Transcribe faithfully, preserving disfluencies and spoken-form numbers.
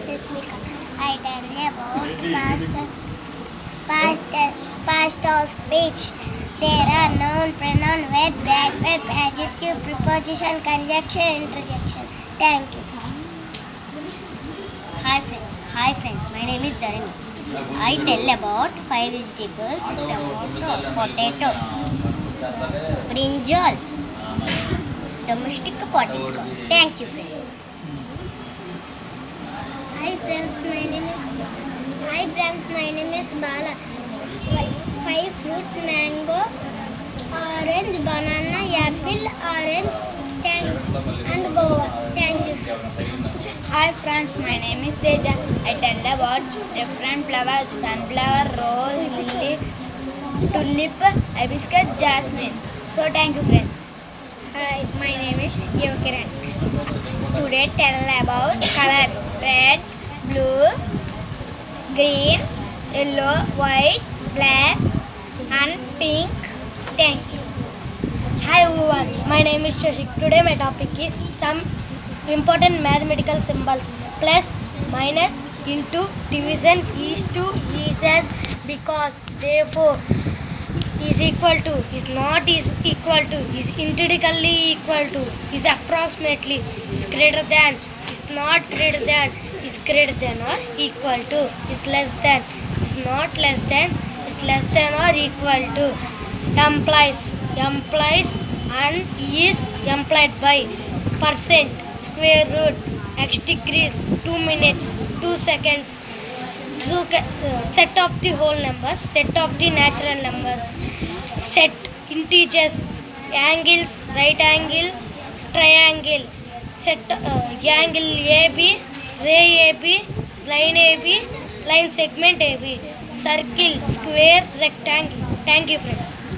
is Mika. I tell about past, past, past of speech. There are noun, pronoun, verb, adverb, adjective, preposition, conjunction, interjection. Thank you. Hi friends. Hi friends. My name is Dharani. I tell about five vegetables: tomato, potato, brinjal, domestic potato. Thank you, friends. Hi friends, my name is Hi friends, my name is Bala. Five, five fruit: mango, orange, banana, apple, orange, tang, and guava. Thank you. Hi friends, my name is Teja. I tell about different flowers: sunflower, rose, lily, tulip, hibiscus, jasmine. So thank you, friends. Hi, my name is Yokiran. Today tell about colors: red, blue, green, yellow, white, black, and pink. Thank you. Hi everyone, my name is Shashik. Today my topic is some important mathematical symbols: plus, minus, into, division, is to, is as, because, therefore, is equal to, is not is equal to, is intrinsically equal to, is approximately, is greater than, is not greater than, is greater than or equal to, is less than, is not less than, is less than or equal to, implies, implies and is implied by, percent, square root, x degrees, two minutes, two seconds, two, uh, set of the whole numbers, set of the natural numbers, set, integers, angles, right angle, triangle, set, uh, angle A B, ray A B, line A B, line segment A B, circle, square, rectangle. Thank you, friends.